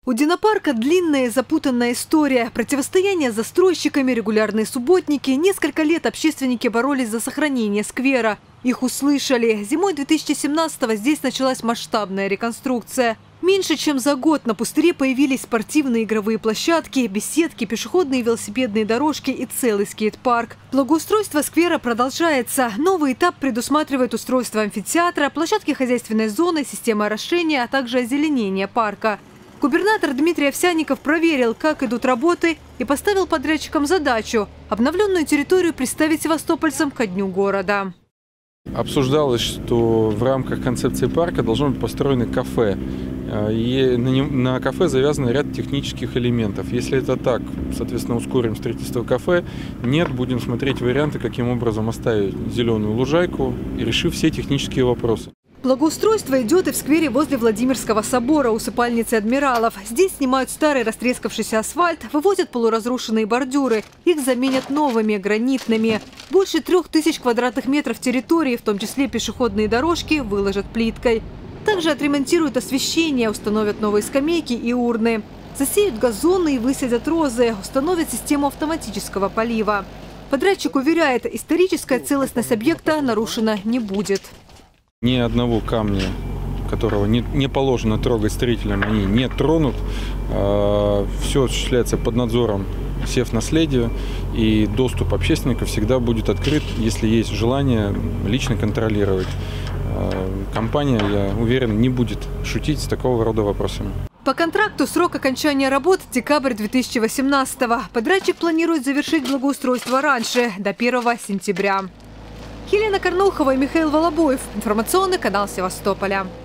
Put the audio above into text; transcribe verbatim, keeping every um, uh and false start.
У Динопарка длинная и запутанная история. Противостояние с застройщиками, регулярные субботники. Несколько лет общественники боролись за сохранение сквера. Их услышали. Зимой две тысячи семнадцатого здесь началась масштабная реконструкция. Меньше чем за год на пустыре появились спортивные игровые площадки, беседки, пешеходные и велосипедные дорожки и целый скейт-парк. Благоустройство сквера продолжается. Новый этап предусматривает устройство амфитеатра, площадки хозяйственной зоны, системы орошения, а также озеленение парка. Губернатор Дмитрий Овсянников проверил, как идут работы, и поставил подрядчикам задачу – обновленную территорию представить севастопольцам ко дню города. Обсуждалось, что в рамках концепции парка должно быть построено кафе. И на кафе завязан ряд технических элементов. Если это так, соответственно, ускорим строительство кафе. Нет, будем смотреть варианты, каким образом оставить зеленую лужайку, и решив все технические вопросы. Благоустройство идет и в сквере возле Владимирского собора, усыпальницы адмиралов. Здесь снимают старый растрескавшийся асфальт, вывозят полуразрушенные бордюры. Их заменят новыми, гранитными. Больше трех тысяч квадратных метров территории, в том числе пешеходные дорожки, выложат плиткой. Также отремонтируют освещение, установят новые скамейки и урны. Засеют газоны и высадят розы, установят систему автоматического полива. Подрядчик уверяет, историческая целостность объекта нарушена не будет. Ни одного камня, которого не, не положено трогать строителям, они не тронут. Все осуществляется под надзором Севнаследия, и доступ общественников всегда будет открыт, если есть желание лично контролировать. Компания, я уверен, не будет шутить с такого рода вопросами. По контракту срок окончания работ – декабрь две тысячи восемнадцатого. Подрядчик планирует завершить благоустройство раньше, до первого сентября. Елена Корнухова и Михаил Волобоев. Информационный канал Севастополя.